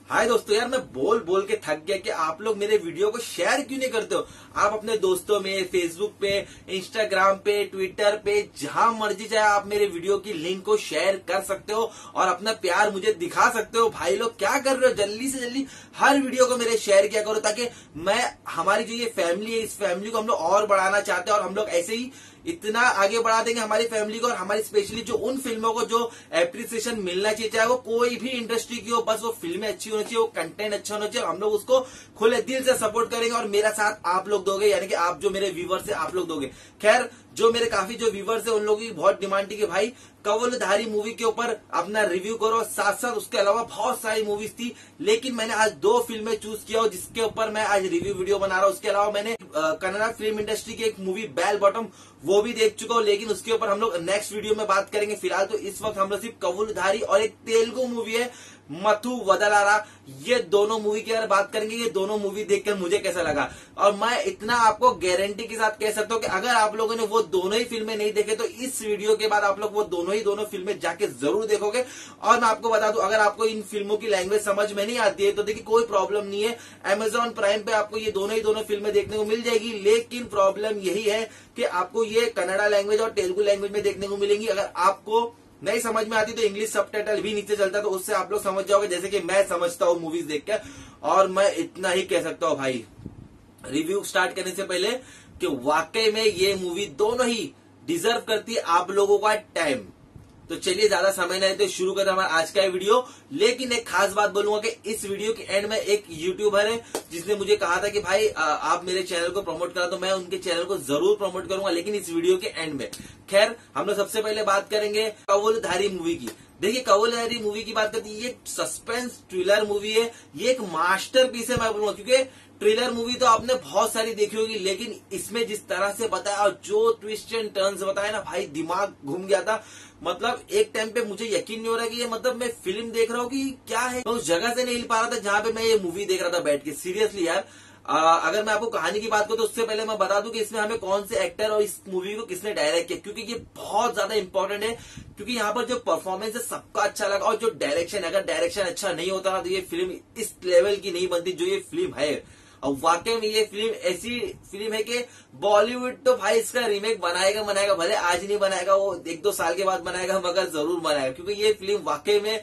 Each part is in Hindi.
हाय दोस्तों, यार मैं बोल बोल के थक गया कि आप लोग मेरे वीडियो को शेयर क्यों नहीं करते हो। आप अपने दोस्तों में, फेसबुक पे, इंस्टाग्राम पे, ट्विटर पे, जहां मर्जी चाहे आप मेरे वीडियो की लिंक को शेयर कर सकते हो और अपना प्यार मुझे दिखा सकते हो। भाई लोग क्या कर रहे हो, जल्दी से जल्दी हर वीडियो को मेरे शेयर किया करो, ताकि मैं हमारी जो ये फैमिली है, इस फैमिली को हम लोग और बढ़ाना चाहते हैं और हम लोग ऐसे ही इतना आगे बढ़ा देंगे हमारी फैमिली को। और हमारी स्पेशली जो उन फिल्मों को जो एप्रिसिएशन मिलना चाहिए, चाहे वो कोई भी इंडस्ट्री की हो, बस वो फिल्में अच्छी होनी चाहिए, वो कंटेंट अच्छा होना चाहिए, हम लोग उसको खुले दिल से सपोर्ट करेंगे और मेरा साथ आप लोग दोगे, यानी कि आप जो मेरे व्यूवर्स है आप लोग दोगे। खैर, जो मेरे काफी जो व्यूवर्स है उन लोगों की बहुत डिमांड थी कि भाई कवलधारी मूवी के ऊपर अपना रिव्यू करो। साथ साथ उसके अलावा बहुत सारी मूवीज थी, लेकिन मैंने आज 2 फिल्में चूज किया और जिसके ऊपर मैं आज रिव्यू वीडियो बना रहा हूँ। उसके अलावा मैंने कन्नड़ा फिल्म इंडस्ट्री की एक मूवी बेल बॉटम वो भी देख चुका हूँ, लेकिन उसके ऊपर हम लोग नेक्स्ट वीडियो में बात करेंगे। फिलहाल तो इस वक्त हम लोग सिर्फ कवलधारी और एक तेलुगु मूवी है मथु वदलारा, ये दोनों मूवी की अगर बात करेंगे, ये दोनों मूवी देखकर मुझे कैसा लगा। और मैं इतना आपको गारंटी के साथ कह सकता हूँ कि अगर आप लोगों ने वो दोनों ही फिल्में नहीं देखे तो इस वीडियो के बाद आप लोग वो दोनों फिल्में जाके जरूर देखोगे। और मैं आपको बता दूं, अगर आपको इन फिल्मों की लैंग्वेज समझ में नहीं आती है तो देखिए कोई प्रॉब्लम नहीं है, Amazon प्राइम पे आपको ये दोनों फिल्में देखने को मिल जाएगी। लेकिन प्रॉब्लम यही है कि आपको ये कन्नड़ा लैंग्वेज और तेलुगु लैंग्वेज में देखने को मिलेंगी। अगर आपको नहीं समझ में आती तो इंग्लिश सबटाइटल भी नीचे चलता है, तो उससे आप लोग समझ जाओगे, जैसे कि मैं समझता हूँ मूवीज देख के। और मैं इतना ही कह सकता हूँ भाई, रिव्यू स्टार्ट करने से पहले, कि वाकई में ये मूवी दोनों ही डिजर्व करती है आप लोगों का टाइम। तो चलिए ज्यादा समय नहीं तो शुरू करते हमारा आज का ये वीडियो। लेकिन एक खास बात बोलूंगा कि इस वीडियो के एंड में एक यूट्यूबर है जिसने मुझे कहा था कि भाई आप मेरे चैनल को प्रमोट करा, तो मैं उनके चैनल को जरूर प्रमोट करूंगा, लेकिन इस वीडियो के एंड में। खैर, हम लोग सबसे पहले बात करेंगे कवलधारी मूवी की। देखिए, कवलधारी मूवी की बात करती है, ये सस्पेंस थ्रिलर मूवी है, ये एक मास्टरपीस है मैं बोलूंगा। क्योंकि ट्रेलर मूवी तो आपने बहुत सारी देखी होगी, लेकिन इसमें जिस तरह से बताया और जो ट्विस्ट एंड टर्न्स बताया ना भाई, दिमाग घूम गया था। मतलब एक टाइम पे मुझे यकीन नहीं हो रहा कि ये मतलब मैं फिल्म देख रहा हूँ कि क्या है। मैं उस जगह से नहीं हिल पा रहा था जहां पे मैं ये मूवी देख रहा था बैठ के। सीरियसली यार, अगर मैं आपको कहानी की बात करूं तो उससे पहले मैं बता दूं कि इसमें हमें कौन से एक्टर और इस मूवी को किसने डायरेक्ट किया, क्योंकि ये बहुत ज्यादा इंपॉर्टेंट है। क्योंकि यहाँ पर जो परफॉर्मेंस है सबका अच्छा लगा, और जो डायरेक्शन, अगर डायरेक्शन अच्छा नहीं होता तो ये फिल्म इस लेवल की नहीं बनती जो ये फिल्म है। और वाकई में ये फिल्म ऐसी फिल्म है कि बॉलीवुड तो भाई इसका रीमेक बनाएगा, भले आज नहीं बनाएगा, वो 1-2 साल के बाद बनाएगा, मगर जरूर बनाएगा। क्योंकि ये फिल्म वाकई में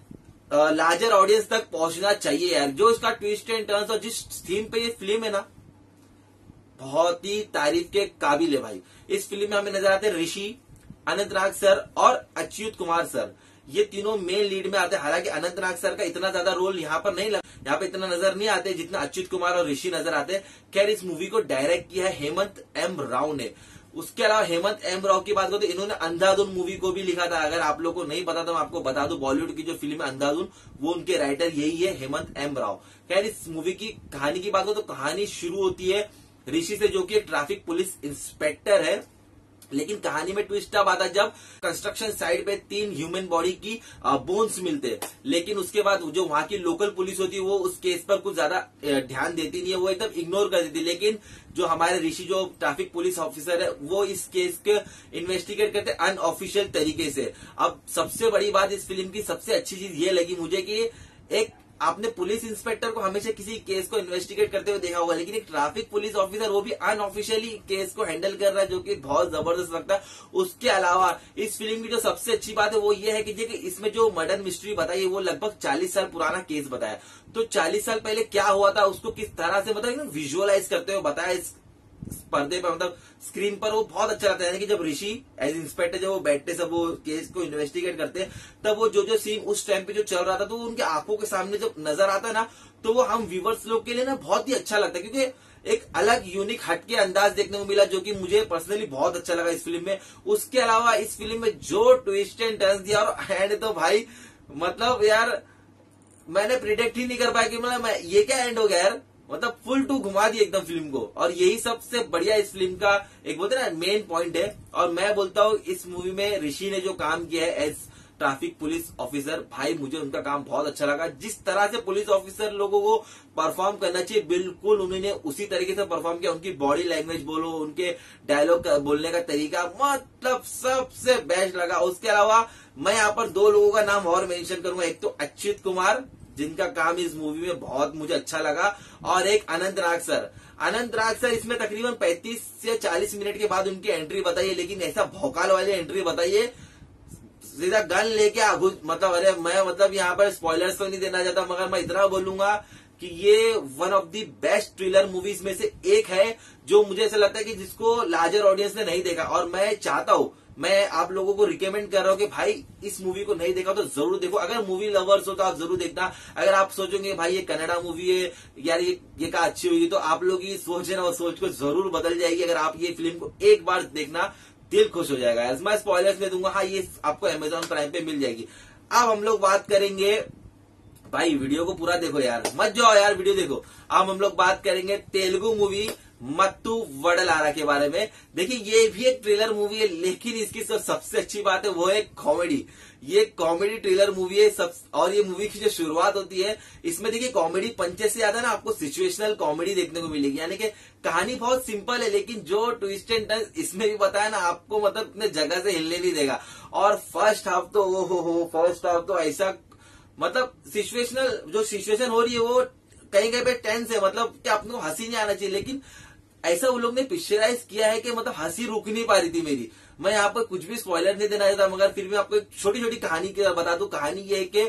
लार्जर ऑडियंस तक पहुंचना चाहिए यार। जो इसका ट्विस्ट एंड टर्न्स और जिस थीम पे ये फिल्म है ना, बहुत ही तारीफ के काबिल है भाई। इस फिल्म में हमें नजर आते हैं ऋषि, अनंतनाग सर और अच्युत कुमार सर। ये तीनों मेन लीड में आते हैं। हालांकि अनंतनाग सर का इतना ज्यादा रोल यहाँ पर नहीं, यहाँ पे इतना नजर नहीं आते जितना अच्युत कुमार और ऋषि नजर आते हैं। खैर, इस मूवी को डायरेक्ट किया है हेमंत एम राव ने। उसके अलावा हेमंत एम राव की बात करो तो इन्होंने अंधाधुन मूवी को भी लिखा था। अगर आप लोग को नहीं पता तो मैं आपको बता दूं, बॉलीवुड की जो फिल्म है अंधाधुन, वो उनके राइटर यही है, हेमंत एम राव। खैर, इस मूवी की कहानी की बात करो तो कहानी शुरू होती है ऋषि से, जो कि एक ट्रैफिक पुलिस इंस्पेक्टर है। लेकिन कहानी में ट्विस्ट अब आता है जब कंस्ट्रक्शन साइट पे 3 ह्यूमन बॉडी की बोन्स मिलते हैं। लेकिन उसके बाद जो वहां की लोकल पुलिस होती है वो उस केस पर कुछ ज्यादा ध्यान देती नहीं है, वो एकदम इग्नोर कर देती है। लेकिन जो हमारे ऋषि, जो ट्रैफिक पुलिस ऑफिसर है, वो इस केस के इन्वेस्टिगेट करते अनऑफिशियल तरीके से। अब सबसे बड़ी बात इस फिल्म की, सबसे अच्छी चीज ये लगी मुझे कि एक आपने पुलिस इंस्पेक्टर को हमेशा किसी केस को इन्वेस्टिगेट करते हुए देखा होगा, लेकिन एक ट्रैफिक पुलिस ऑफिसर वो भी अनऑफिशियली केस को हैंडल कर रहा है, जो कि बहुत जबरदस्त लगता है। उसके अलावा इस फिल्म की जो सबसे अच्छी बात है वो ये है कि इसमें जो मर्डर मिस्ट्री बताई है वो लगभग 40 साल पुराना केस बताया। तो 40 साल पहले क्या हुआ था उसको किस तरह से मतलब विजुअलाइज करते हुए बताया इस पर्दे पर, मतलब स्क्रीन पर, वो बहुत अच्छा लगता है। यानी कि जब ऋषि एज इंस्पेक्टर जब वो बैठते, सब वो केस को इन्वेस्टिगेट करते हैं, तब वो जो सीन उस टाइम पे जो चल रहा था तो उनके आंखों के सामने जब नजर आता है ना, तो वो हम व्यूवर्स लोग के लिए ना बहुत ही अच्छा लगता है। क्योंकि एक अलग यूनिक हटके अंदाज देखने को मिला, जो कि मुझे पर्सनली बहुत अच्छा लगा इस फिल्म में। उसके अलावा इस फिल्म में जो ट्विस्ट एंड टर्न्स दिया और एंड, तो भाई मतलब यार मैंने प्रिडिक्ट ही नहीं कर पाया कि मतलब ये क्या एंड हो गया यार। मतलब फुल टू घुमा दी एकदम फिल्म को। और यही सबसे बढ़िया इस फिल्म का एक बोलते ना मेन पॉइंट है। और मैं बोलता हूँ इस मूवी में ऋषि ने जो काम किया है एज ट्रैफिक पुलिस ऑफिसर, भाई मुझे उनका काम बहुत अच्छा लगा। जिस तरह से पुलिस ऑफिसर लोगों को परफॉर्म करना चाहिए, बिल्कुल उन्होंने उसी तरीके से परफॉर्म किया। उनकी बॉडी लैंग्वेज बोलो, उनके डायलॉग बोलने का तरीका, मतलब सबसे बेस्ट लगा। उसके अलावा मैं यहाँ पर 2 लोगों का नाम और मेंशन करूंगा। एक तो अच्युत कुमार जिनका काम इस मूवी में बहुत मुझे अच्छा लगा, और एक अनंत नाग सर। अनंत नाग सर इसमें तकरीबन 35 से 40 मिनट के बाद उनकी एंट्री बताइए, लेकिन ऐसा भौकाल वाली एंट्री बताइए, सीधा गन लेके मतलब अरे मैं मतलब यहाँ पर स्पॉयलर्स तो नहीं देना चाहता, मगर मैं इतना बोलूंगा कि ये one of the best thriller movies में से एक है, जो मुझे ऐसा लगता है कि जिसको लार्जर ऑडियंस ने नहीं देखा। और मैं चाहता हूं, मैं आप लोगों को रिकमेंड कर रहा हूं कि भाई इस मूवी को नहीं देखा तो जरूर देखो। अगर मूवी लवर्स हो तो आप जरूर देखना। अगर आप सोचोगे भाई ये कन्नड़ा मूवी है यार, ये का अच्छी होगी, तो आप लोग की सोच है ना, वो सोच को जरूर बदल जाएगी। अगर आप ये फिल्म को एक बार देखना, दिल खुश हो जाएगा। मैं स्पॉयलर्स में दूंगा, हाँ ये आपको अमेजॉन प्राइम पे मिल जाएगी। अब हम लोग बात करेंगे, भाई वीडियो को पूरा देखो यार, मत जाओ यार, वीडियो देखो। अब हम लोग बात करेंगे तेलुगु मूवी मत्तू वडलारा के बारे में। देखिए ये भी एक ट्रेलर मूवी है, लेकिन इसकी सबसे अच्छी बात है वो है कॉमेडी। ये कॉमेडी ट्रेलर मूवी है और ये मूवी की जो शुरुआत होती है, इसमें देखिए कॉमेडी पंचेस से ज्यादा ना आपको सिचुएशनल कॉमेडी देखने को मिलेगी। यानी कि कहानी बहुत सिंपल है, लेकिन जो ट्विस्ट एंड टर्न इसमें भी बताया ना, आपको मतलब इतने जगह से हिलने नहीं देगा। और फर्स्ट हाफ तो फर्स्ट हाफ तो ऐसा मतलब सिचुएशनल, जो सिचुएशन हो रही है वो कहीं कहीं पे टेंस है, मतलब कि आपको हंसी नहीं आना चाहिए, लेकिन ऐसा वो लोग ने पिक्चराइज किया है कि मतलब हंसी रुक नहीं पा रही थी मेरी। मैं यहाँ पर कुछ भी स्पॉइलर नहीं देना चाहता, मगर फिर भी आपको एक छोटी छोटी कहानी बता दूं। कहानी ये है कि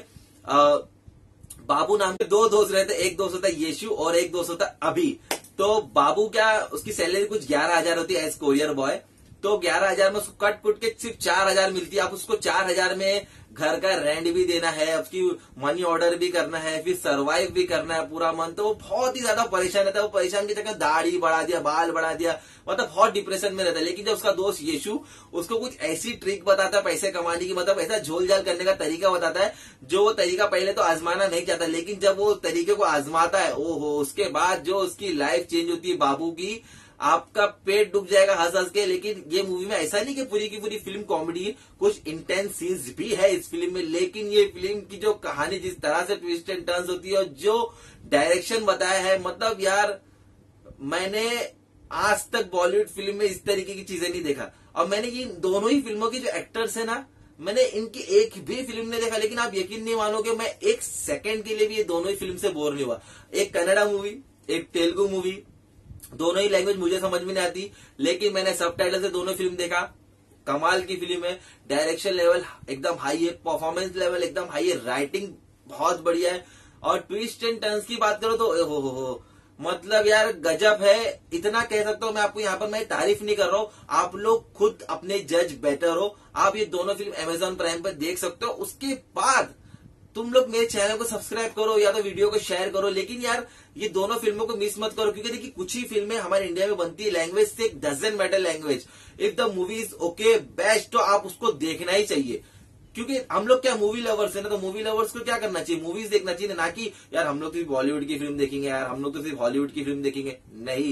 बाबू नाम के दो दोस्त रहते, एक दोस्त होता है यीशु और एक दोस्त होता है अभी। तो बाबू क्या, उसकी सैलरी कुछ 11,000 होती है एज कोरियर बॉय। तो 11,000 में उसको कट कुट के सिर्फ 4,000 मिलती है। आप उसको 4,000 में घर का रेंट भी देना है, उसकी मनी ऑर्डर भी करना है, फिर सरवाइव भी करना है पूरा मंथ। तो वो बहुत ही ज्यादा परेशान रहता है। वो परेशान की जगह दाढ़ी बढ़ा दिया, बाल बढ़ा दिया, मतलब बहुत डिप्रेशन में रहता है। लेकिन जब उसका दोस्त यीशु उसको कुछ ऐसी ट्रिक बताता है पैसे कमाने की, मतलब ऐसा झोल झाल करने का तरीका बताता है, जो वो तरीका पहले तो आजमाना नहीं चाहता, लेकिन जब वो तरीके को आजमाता है, ओहो, उसके बाद जो उसकी लाइफ चेंज होती है बाबू की, आपका पेट डूब जाएगा हंस हंस के। लेकिन ये मूवी में ऐसा नहीं कि पूरी की पूरी फिल्म कॉमेडी, कुछ इंटेंस सीन्स भी है इस फिल्म में, लेकिन ये फिल्म की जो कहानी जिस तरह से ट्विस्ट एंड टर्न्स होती है और जो डायरेक्शन बताया है, मतलब यार मैंने आज तक बॉलीवुड फिल्म में इस तरीके की चीजें नहीं देखा। और मैंने ये दोनों ही फिल्मों के जो एक्टर्स है ना, मैंने इनकी एक भी फिल्म नहीं देखा, लेकिन आप यकीन नहीं मानोगे मैं एक सेकंड के लिए भी ये दोनों ही फिल्म से बोर नहीं हुआ। एक कन्नड़ा मूवी, एक तेलुगु मूवी, दोनों ही लैंग्वेज मुझे समझ में नहीं आती, लेकिन मैंने सबटाइटल से दोनों फिल्म देखा। कमाल की फिल्म है, डायरेक्शन लेवल एकदम हाई है, परफॉर्मेंस लेवल एकदम हाई है, राइटिंग बहुत बढ़िया है, और ट्विस्ट एंड टर्न्स की बात करो तो हो मतलब यार गजब है। इतना कह सकता हूं मैं आपको, यहाँ पर मैं तारीफ नहीं कर रहा हूं, आप लोग खुद अपने जज बेटर हो। आप ये दोनों फिल्म अमेजॉन प्राइम पर देख सकते हो। उसके बाद तुम लोग मेरे चैनल को सब्सक्राइब करो या तो वीडियो को शेयर करो, लेकिन यार ये दोनों फिल्मों को मिस मत करो, क्योंकि देखिए कुछ ही फिल्में हमारे इंडिया में बनती है, लैंग्वेज से doesn't matter language, if the movie is okay best, तो आप उसको देखना ही चाहिए। क्योंकि हम लोग क्या मूवी लवर्स है ना, तो मूवी लवर्स को क्या करना चाहिए, मूवीज देखना चाहिए, ना कि यार हम लोग तो सिर्फ बॉलीवुड की फिल्म देखेंगे, यार हम लोग तो सिर्फ हॉलीवुड की फिल्म देखेंगे। नहीं,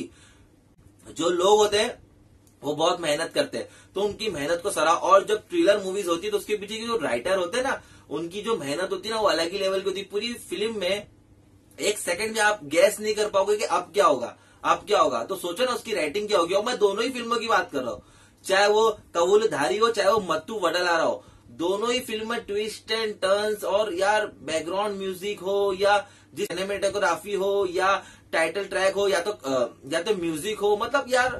जो लोग होते हैं वो बहुत मेहनत करते हैं, तो उनकी मेहनत को सराह। और जब थ्रिलर मूवीज होती है तो उसके पीछे जो राइटर होते हैं ना, उनकी जो मेहनत होती है ना, वो अलग ही लेवल की होती है। पूरी फिल्म में एक सेकंड में आप गैस नहीं कर पाओगे कि अब क्या होगा, अब क्या होगा। तो सोचो ना उसकी राइटिंग क्या होगी। और मैं दोनों ही फिल्मों की बात कर रहा हूँ, चाहे वो कवुलधारी हो, चाहे वो मत्तू वडलारा हो, दोनों ही फिल्म में ट्विस्ट एंड टर्न्स और यार बैकग्राउंड म्यूजिक हो, या जिस सिनेमेटोग्राफी हो, या टाइटल ट्रैक हो, या तो म्यूजिक हो, मतलब यार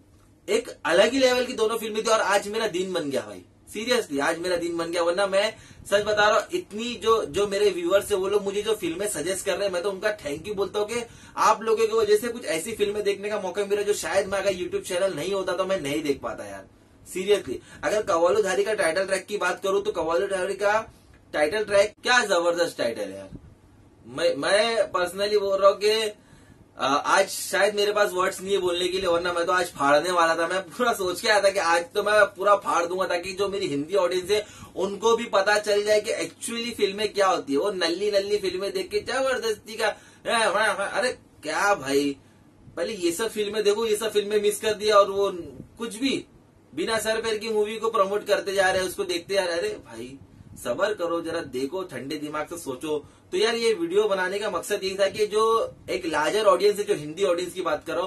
एक अलग ही लेवल की दोनों फिल्में थी। और आज मेरा दिन बन गया भाई, सीरियसली आज मेरा दिन बन गया। वरना मैं सच बता रहा हूँ, इतनी जो मेरे व्यूअर्स है वो लोग मुझे जो फिल्में सजेस्ट कर रहे हैं, मैं तो उनका थैंक यू बोलता हूँ कि आप लोगों की वजह से कुछ ऐसी फिल्में देखने का मौका मिला जो शायद मैं अगर यूट्यूब चैनल नहीं होता तो मैं नहीं देख पाता यार, सीरियसली। अगर कव्वालीधारी का टाइटल ट्रैक की बात करूं तो कव्वालीधारी का टाइटल ट्रैक क्या जबरदस्त टाइटल है यार। मैं पर्सनली बोल रहा हूँ कि आज शायद मेरे पास वर्ड्स नहीं है बोलने के लिए, वरना मैं तो आज फाड़ने वाला था। मैं पूरा सोच के आया था कि आज तो मैं पूरा फाड़ दूंगा, ताकि जो मेरी हिंदी ऑडियंस है उनको भी पता चल जाए कि एक्चुअली फिल्में क्या होती है। वो नल्ली नल्ली फिल्में देख के जबरदस्ती का अरे क्या भाई, पहले ये सब फिल्में देखो, ये सब फिल्में मिस कर दिया, और वो कुछ भी बिना सर पैर की मूवी को प्रमोट करते जा रहे हैं, उसको देखते जा रहे हैं। अरे भाई सबर करो, जरा देखो, ठंडे दिमाग से सोचो। तो यार ये वीडियो बनाने का मकसद यही था कि जो एक लार्जर ऑडियंस है, जो हिंदी ऑडियंस की बात कर रहा हूँ,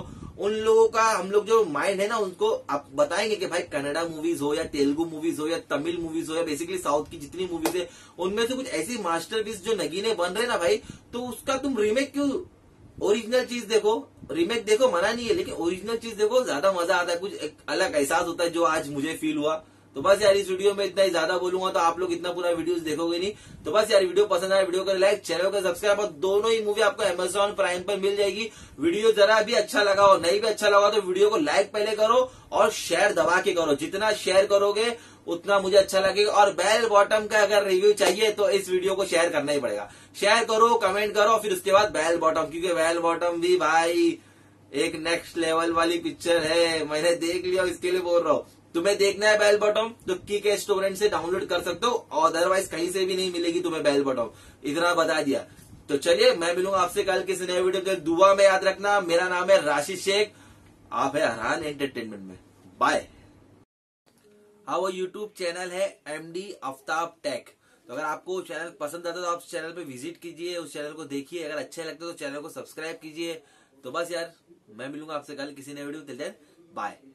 उन लोगों का हम लोग जो माइंड है ना उनको आप बताएंगे कि भाई कन्नड़ा मूवीज हो या तेलुगु मूवीज हो या तमिल मूवीज हो या बेसिकली साउथ की जितनी मूवीज है उनमें से कुछ ऐसी मास्टरपीस जो नगीने बन रहे ना भाई, तो उसका तुम रीमेक क्यों, ओरिजिनल चीज देखो, रीमेक देखो मना नहीं है, लेकिन ओरिजिनल चीज देखो, ज्यादा मजा आता है, कुछ एक अलग एहसास होता है जो आज मुझे फील हुआ। तो बस यार इस वीडियो में इतना ही, ज्यादा बोलूंगा तो आप लोग इतना पूरा वीडियोस देखोगे नहीं। तो बस यार वीडियो पसंद आया वीडियो को लाइक, चैनल को सब्सक्राइब, और दोनों ही मूवी आपको Amazon प्राइम पर मिल जाएगी। वीडियो जरा भी अच्छा लगा हो नहीं भी अच्छा लगा तो वीडियो को लाइक पहले करो और शेयर दबा के करो, जितना शेयर करोगे उतना मुझे अच्छा लगेगा। और बेल बॉटम का अगर रिव्यू चाहिए तो इस वीडियो को शेयर करना ही पड़ेगा, शेयर करो, कमेंट करो, फिर उसके बाद बेल बॉटम, क्योंकि बेल बॉटम भी भाई एक नेक्स्ट लेवल वाली पिक्चर है, मैंने देख लिया इसके लिए बोल रहा हूँ। तुम्हें देखना है बेल बॉटम तो किक स्टोरेंट से डाउनलोड कर सकते हो, अदरवाइज कहीं से भी नहीं मिलेगी तुम्हें बेल बॉटम, इतना बता दिया। तो चलिए मैं मिलूंगा आपसे कल किसी नए वीडियो के, दुआ में याद रखना मेरा नाम है राशिद शेख, आप है हरान एंटरटेनमेंट में, बाय। हाँ वो यूट्यूब चैनल है MD आफ्ताब टेक, तो अगर आपको चैनल पसंद आता है तो आप चैनल पे विजिट कीजिए, उस चैनल को देखिए, अगर अच्छे लगते तो चैनल को सब्सक्राइब कीजिए। तो बस यार मैं मिलूंगा आपसे कल किसी नए वीडियो, टिल देन बाय।